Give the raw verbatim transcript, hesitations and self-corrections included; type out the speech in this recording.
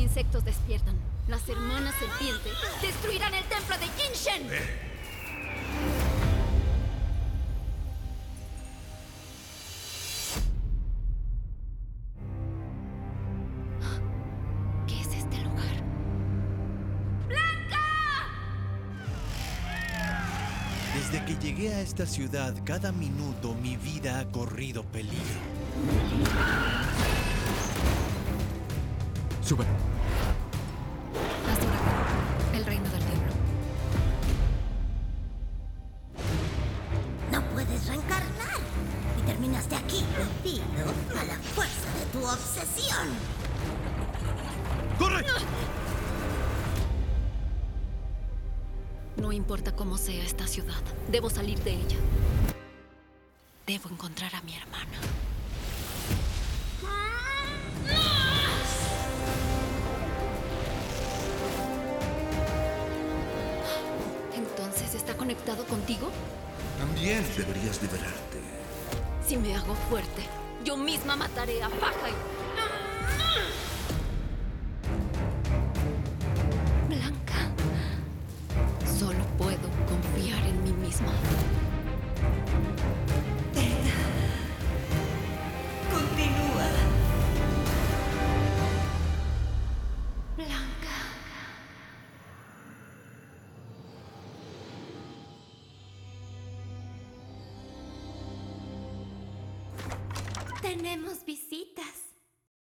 insectos despiertan, las hermanas serpientes destruirán el templo de Jinshen. Eh. ¿Qué es este lugar? ¡Blanca! Desde que llegué a esta ciudad, cada minuto mi vida ha corrido peligro. Sube. Azura, el reino del diablo. No puedes reencarnar. Y terminaste aquí debido a la fuerza de tu obsesión. ¡Corre! No importa cómo sea esta ciudad, debo salir de ella. Debo encontrar a mi hermana. ¿Entonces está conectado contigo? También deberías liberarte. Si me hago fuerte, yo misma mataré a Fahai. Blanca, solo puedo confiar en mí misma. Continúa. Blanca. Tenemos visita.